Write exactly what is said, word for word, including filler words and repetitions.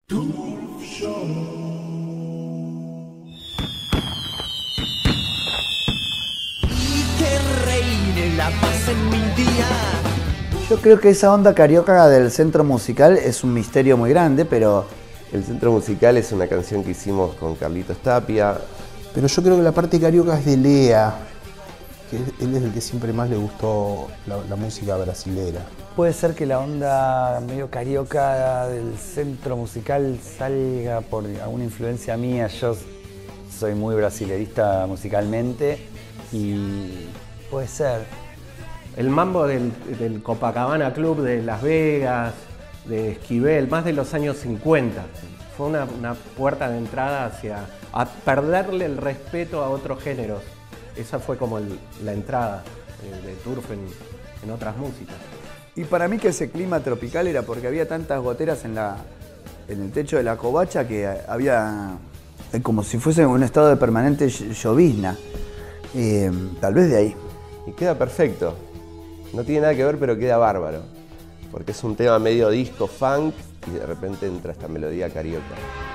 La paz en mil días. Yo creo que esa onda carioca del Centro Musical es un misterio muy grande, pero... El Centro Musical es una canción que hicimos con Carlitos Tapia. Pero yo creo que la parte carioca es de Lea, que él es el que siempre más le gustó la, la música brasilera. Puede ser que la onda medio carioca del Centro Musical salga por alguna influencia mía. Yo soy muy brasilerista musicalmente y puede ser. El mambo del, del Copacabana Club de Las Vegas, de Esquivel, más de los años cincuenta. Fue una, una puerta de entrada hacia a perderle el respeto a otros géneros. Esa fue como el, la entrada eh, de Turf en, en otras músicas. Y para mí que ese clima tropical era porque había tantas goteras en, la, en el techo de la covacha que había como si fuese un estado de permanente llovizna. Eh, tal vez de ahí. Y queda perfecto. No tiene nada que ver, pero queda bárbaro. Porque es un tema medio disco, funk, y de repente entra esta melodía carioca.